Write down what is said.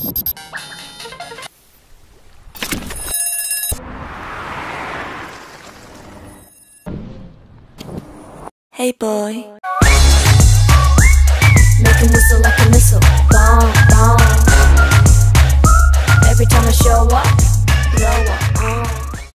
Hey boy, make him whistle like a missile. Bomb, bomb.